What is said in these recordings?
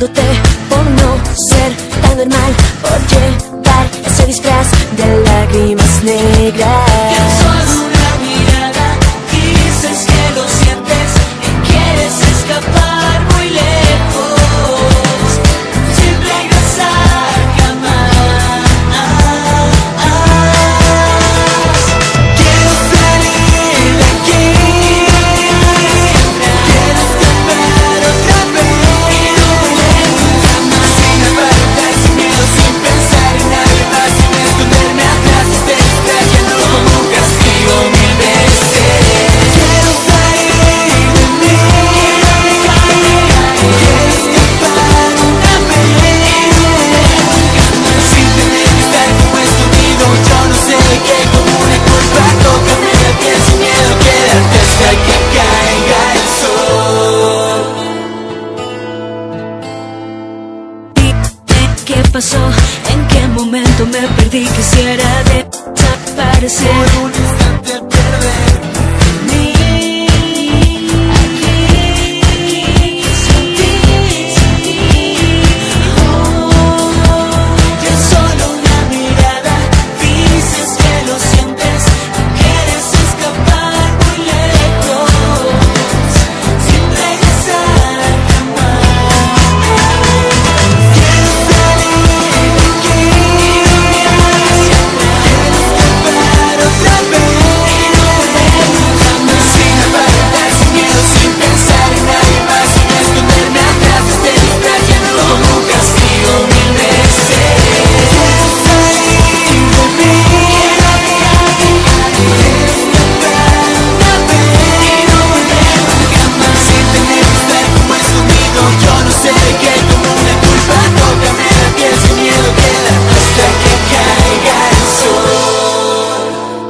odiándote por no ser tan normal, por llevar ese disfraz de lágrimas negras. Solo una mirada, dices que lo sientes y quieres escapar muy lejos, sin regresar jamás. Quiero salir de aquí, quiero escapar otra vez y no volver jamás. Sin aparentar, sin miedo, sin pensar en nadie más, sin esconderme atrás, te distrayendo como un castigo mil veces. Quiero salir de mí, quiero escapar una vez y no volver jamás. Sin tener que estar como escondido, yo no sé de qué, como una culpa, tócame la piel sin miedo, quédate hasta que caiga el sol. Dime qué pasó, en qué momento me perdí, quisiera desaparecer. Por un instante perderme en mí. Aquí, sin ti. Y es solo una mirada, dices que lo sientes, quieres escapar muy lejos, sin regresar jamás. Quiero salir de aquí, quiero escapar otra vez y no volver jamás. Sin aparentar, sin miedo, sin pensar en nadie más, sin esconderme atrás, te distrayendo como un castigo mil veces. Quiero salir de mí, quiero escapar una vez y no volver jamás. Sin tener que estar como escondido, yo no sé de qué, como una culpa, tócame la piel sin miedo, queda hasta que caiga el sol.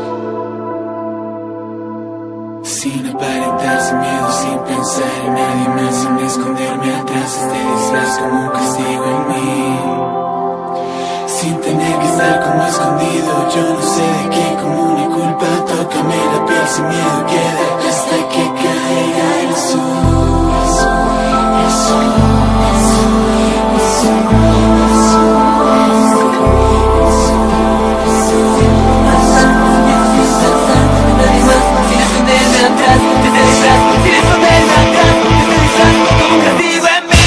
Sin aparentar, sin miedo, sin pensar en nadie más, sin esconderme atrás, este disfraz como un castigo en mí. Sin tener que estar como escondido, yo no sé de qué, como una culpa, tócame la piel sin miedo, queda hasta que caiga el sol. El sol, el sol, el sol. Sin esconderme atrás, te disfraz, sin esconderme atrás, te disfraz como un castigo en mí.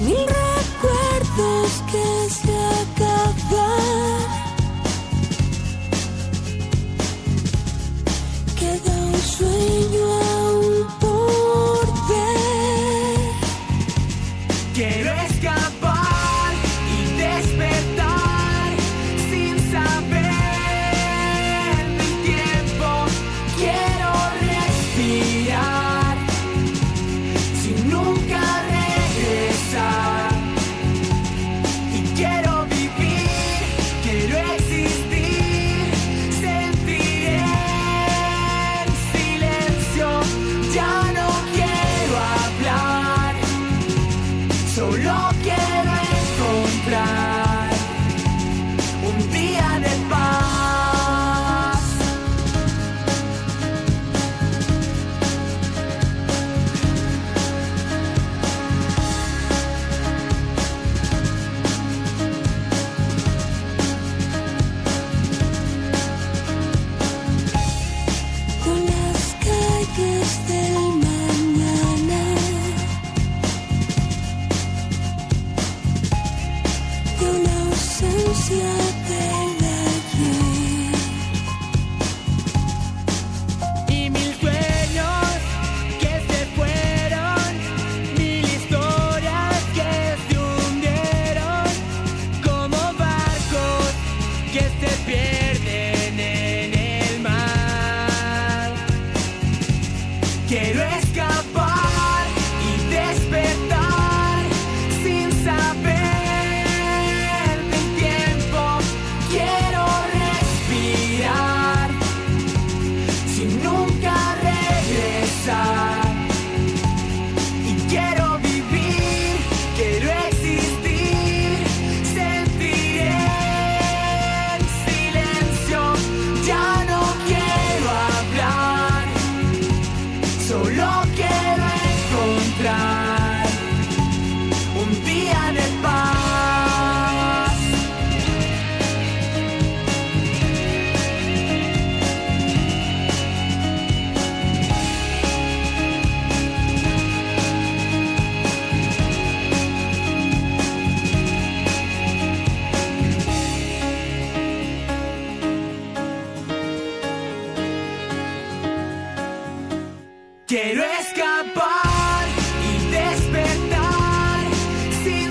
mil recuerdos que se acaban. Queda un sueño aún por ver. Quiero escapar y despertar sin saber del tiempo. Quiero respirar sin nunca regresar. Y quiero vivir, quiero existir, sentir en silencio. Ya no quiero hablar, solo quiero encontrar un día de paz. Con las calles del mañana, de una ausencia del ayer. Y mil sueños que se fueron, mil historias que se hundieron, como barcos que se pierden en el mar. Quiero escapar y despertar sin saber del tiempo. Quiero respirar sin nunca regresar. Y quiero vivir, quiero existir, sentir en silencio. Ya no quiero hablar, solo quiero encontrar un día de paz. Quiero escapar y despertar sin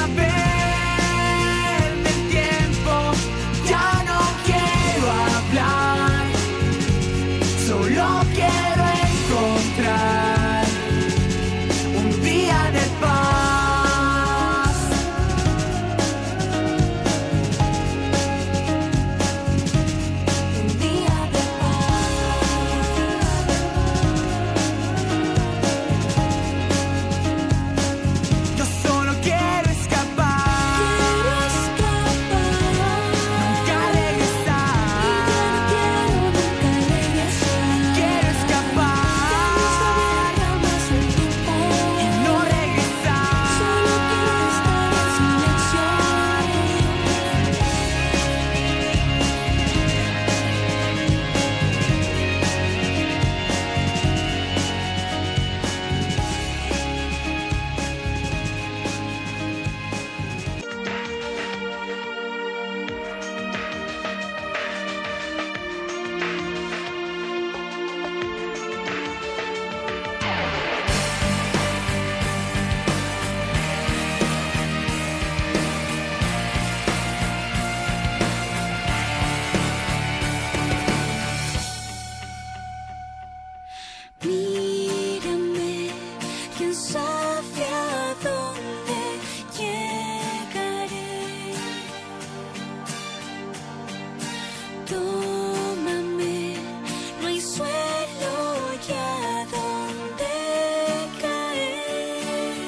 saber del tiempo. Ya no quiero hablar, solo quiero encontrar un día de paz. Un día de Yo solo quiero escapar, nunca regresar. Quiero escapar y no regresar. Mírame, quién sabe a dónde llegaré. Tómame, no hay suelo y a dónde caer.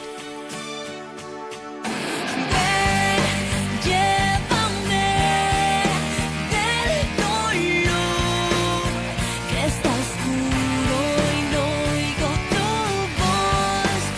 Ven, llévame del dolor que está oscuro y no oigo tu voz.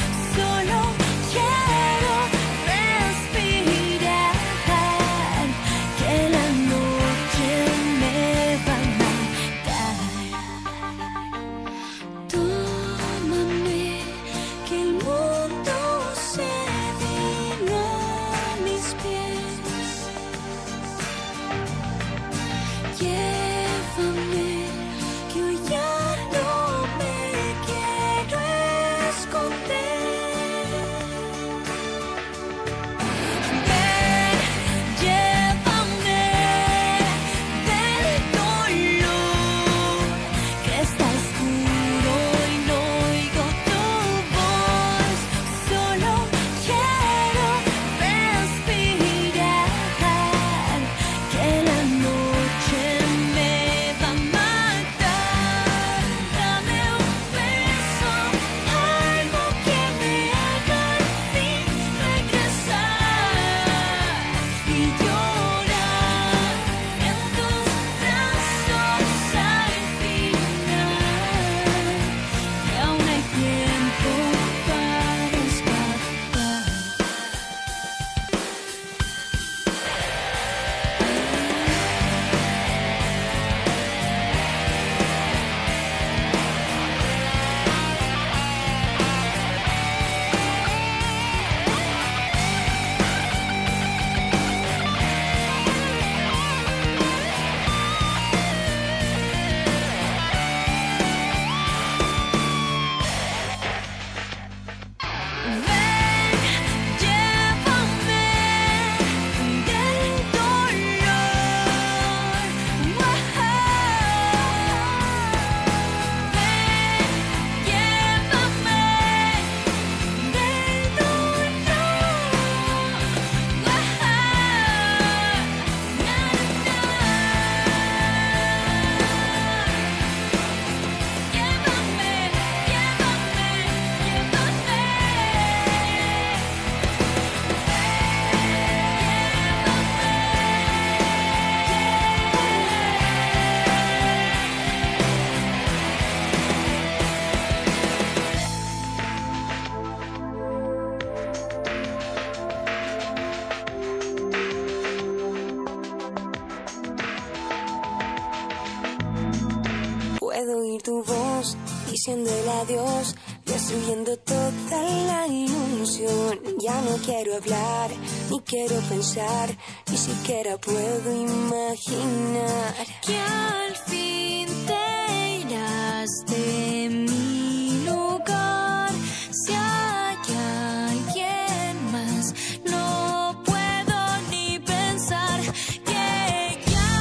diciendo el adiós, destruyendo toda la ilusión. Ya no quiero hablar, ni quiero pensar, ni siquiera puedo imaginar que al fin te irás de mi lugar. Si hay alguien más, no puedo ni pensar que ya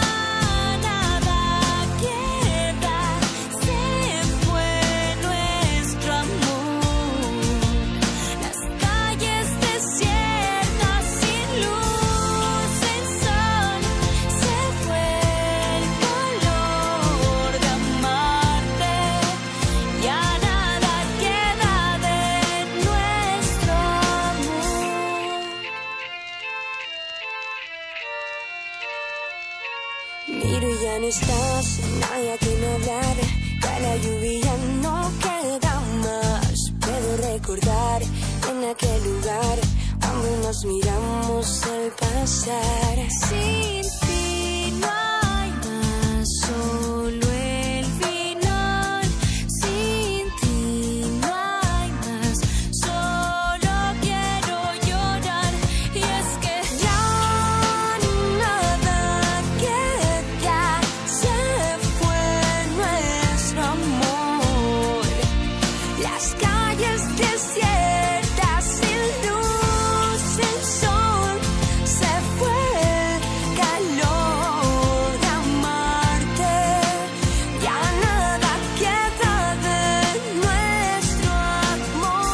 nada queda. Se fue nuestro amor, las calles desiertas sin luz, sin sol. Se fue el color de amarte, ya nada queda de nuestro amor. Miro y ya no estás, no hay a quien hablar. Ya la lluvia no queda más. Puedo recordar en aquel lugar cuando nos miramos al pasar. Sin ti no hay más, solo el final. Sin ti no hay más, solo quiero llorar. Y es que Ya nada queda, se fue nuestro amor. Las calles desiertas sin luz, sin sol. Se fue el calor de amarte. Ya nada queda de nuestro amor.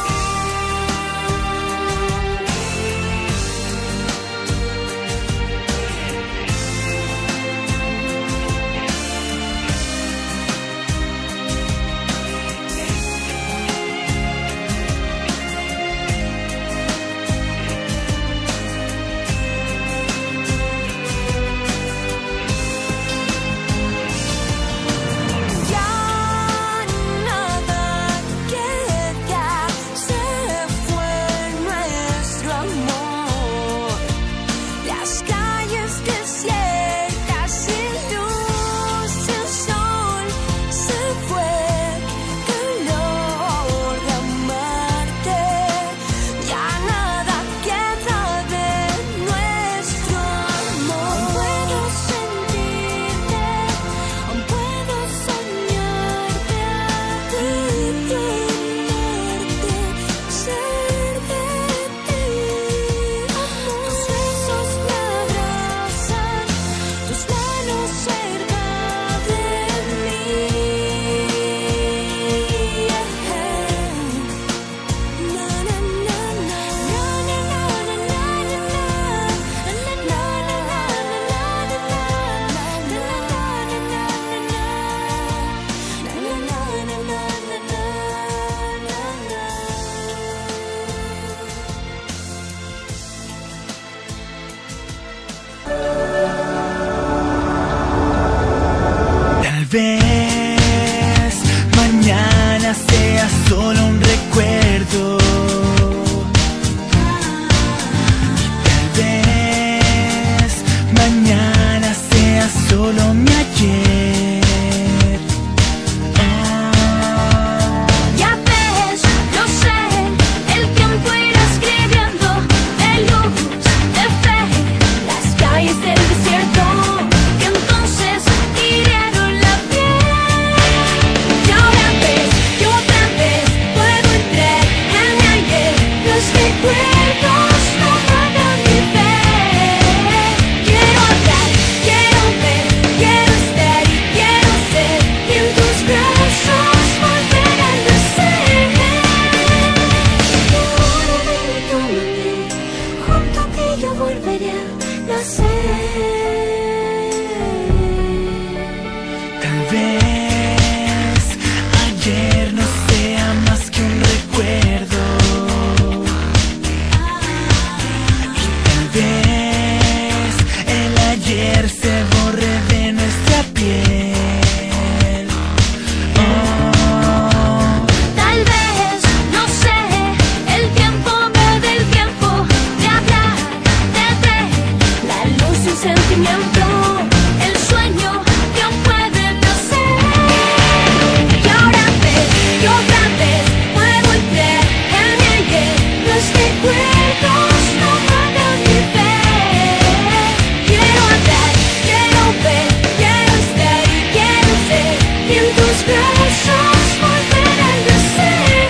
recuerdos no matan mi fe. Quiero andar, quiero ver, quiero estar y quiero ser. Y en tus brazos volver a nacer.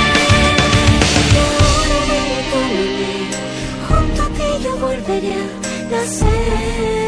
Y ahora de mi caminar, junto a ti yo volveré a nacer.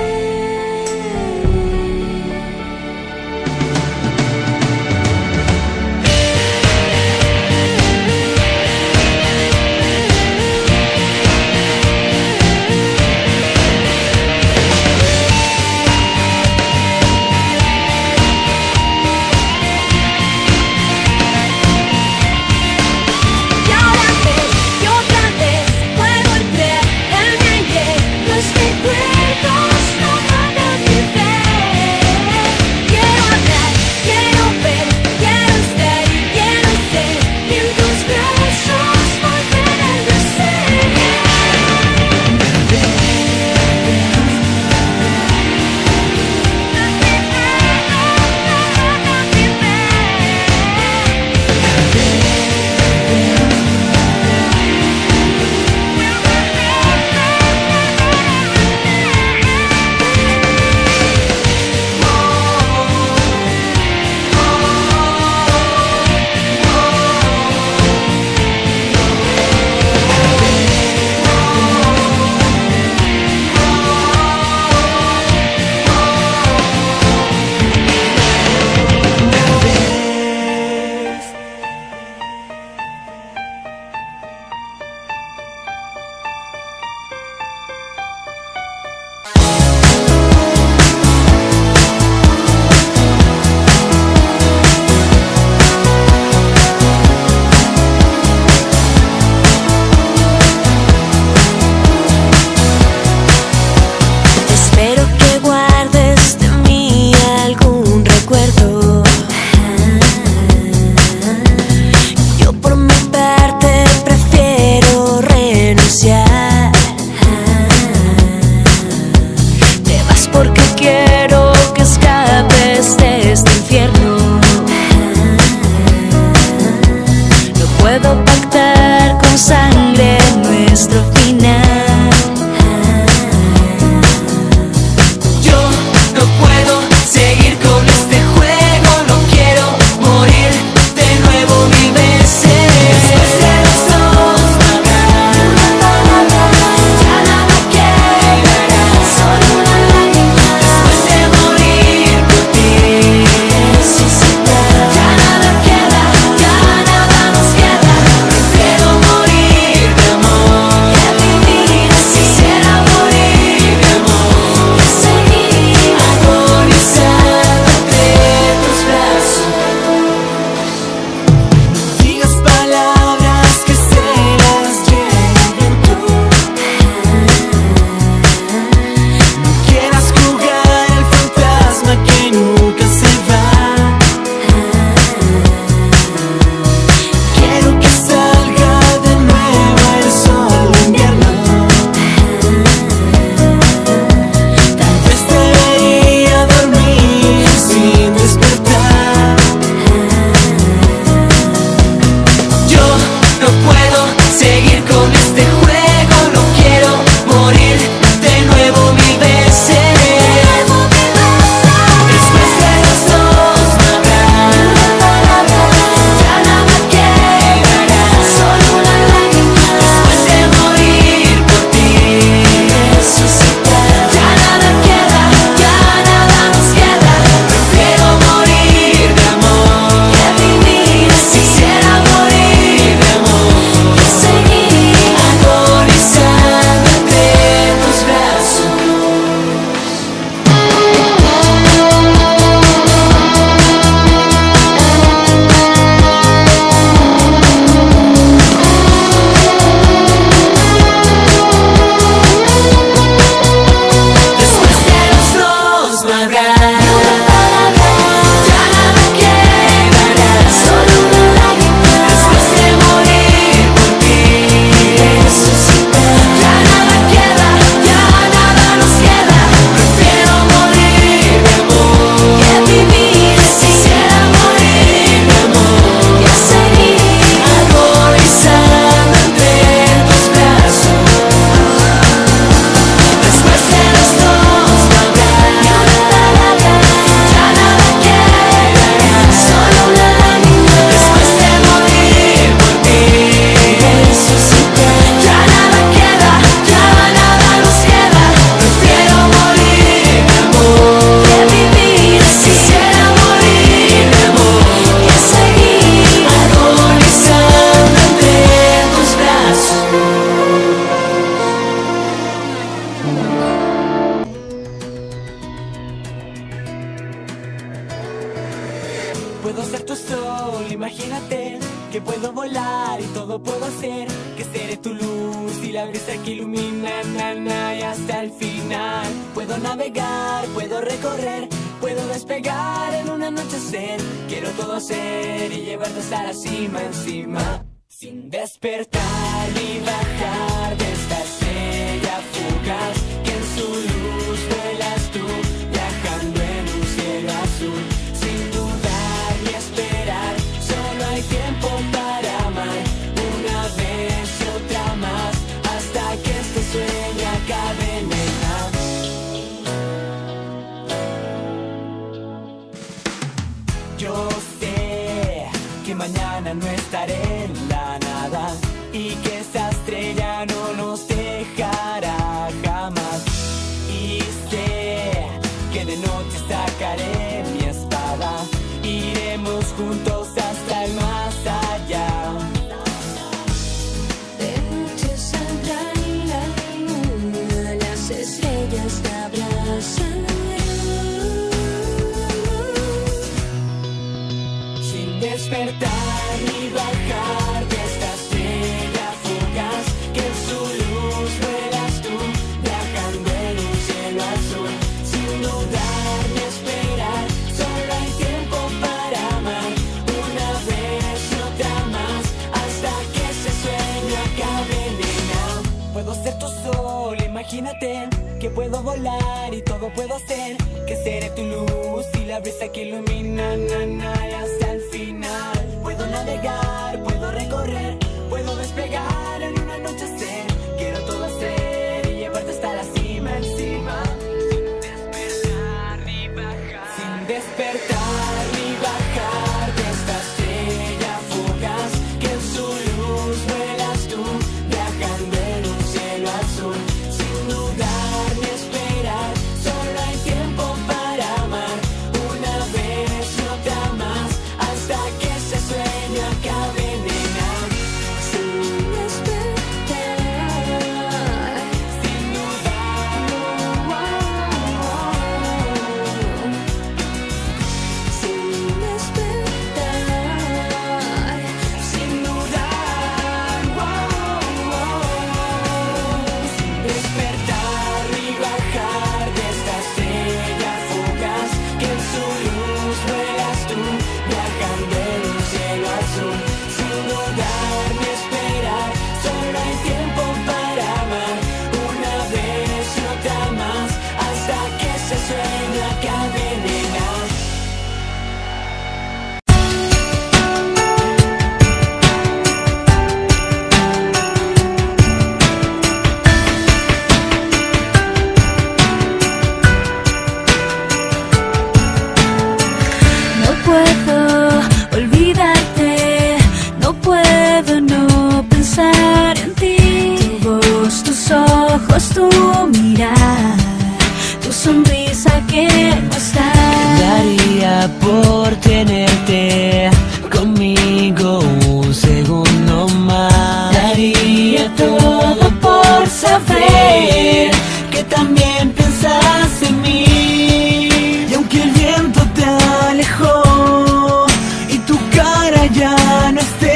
y todo puedo hacer, que seré tu luz y la brisa que ilumina, y hasta el final. Puedo navegar, puedo recorrer, puedo despegar en un anochecer. Quiero todo hacer y llevarte hasta la cima encima, sin despertar ni bajar de esta estrella fugaz, que en su luz vuelas tú, viajando en un cielo azul. Sin dudar ni esperar, solo hay tiempo para amar, una vez y otra más, hasta que este sueño acabe, nena. Yo sé que mañana no estaré en la nada y que esa estrella no nos dejará jamás. Y sé que de noche sacaré mi espada, iremos juntos hasta el más allá. De noche saldrá la luna, las estrellas te abrazarán. Sin despertar ni bajar de esta estrella fugaz, que en su luz vuelas tú, viajando en un cielo azul. Sin dudar ni esperar, solo hay tiempo para amar, una vez y otra más, hasta que ese sueño acabe, nena. Puedo ser tu sol, imagínate que puedo volar y todo puedo hacer, que seré tu luz y la brisa que ilumina, y hasta el final. Puedo navegar, puedo recorrer, puedo despegar en un anochecer. Quiero todo hacer y llevarte hasta la cima encima, sin despertar ni bajar de esta estrella fugaz, que en su luz vuelas tú, viajando en un cielo azul. Sin dudar ni esperar, solo hay tiempo para amar, una vez y otra más, hasta que ese sueño acabe, nena. Sin despertar, Sin dudar, sin despertar, sin dudar, sin despertar ni bajar de esta estrella fugaz, que en su luz vuelas tú, viajando en un cielo azul. Sin dudar ni esperar, solo hay tiempo para amar, una vez y otra más, hasta que ese sueño acabe, nena. No puedo olvidarte, no puedo no pensar en ti. Tu voz, tus ojos, tu mirar, tu sonrisa que no está. Daría por tenerte conmigo un segundo más. Daría todo por saber que también piensas en mí. Y aunque el viento te alejó y tu cara ya no esté,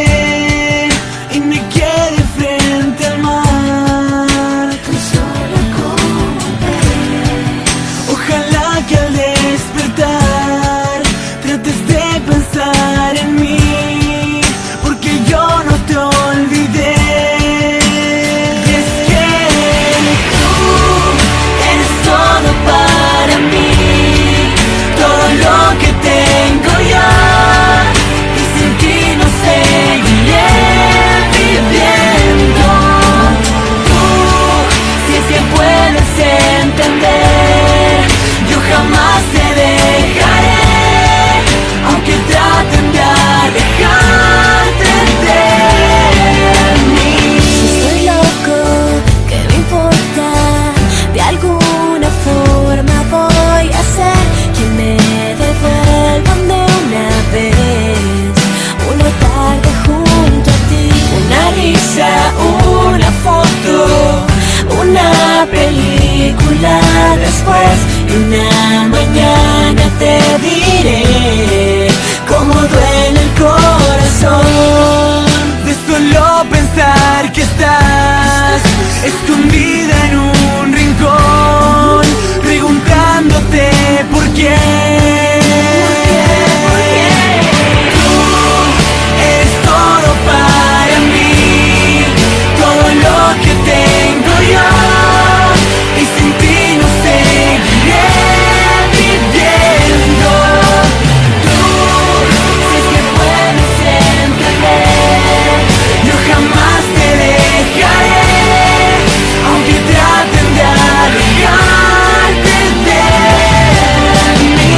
y me quede frente al mar, tan solo como ver. ojalá que al despertar trates de pensar en mí, porque yo no te olvidé. Y es que tú eres todo para mí, todo lo que tengo ya, y sin ti no seguiré viviendo. Tú, si es que puedes entender, yo jamás te dejaré, aunque traten de alejarte de mí. Si estoy loco, ¿qué me importa? De alguna forma voy a ser quien me devuelvan de una vez, una tarde junto a ti. Una risa, una foto, una película después, y una mañana te diré cómo duele el corazón de solo solo pensar que estás escondida en un rincón, preguntándote por qué. Tú eres todo para mí, todo lo que tengo yo, y sin ti no seguiré viviendo. Tú, si es que puedes entender, yo jamás te dejaré, aunque traten de alejarte de mí.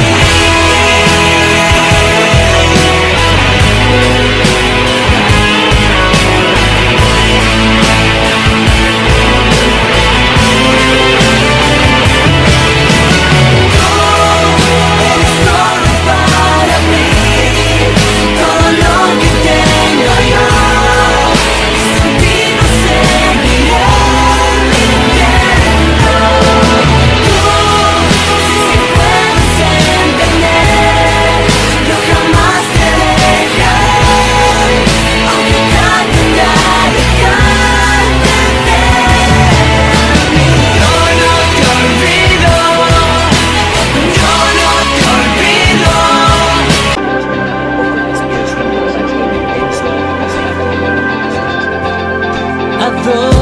Eres todo para mí, todo lo que tengo yo, y sin ti no seguiré viviendo. Tú, si es que puedes entender, yo jamás te dejaré, aunque traten de alejarte de mí. Yo no te olvido, yo no te olvido. Adoro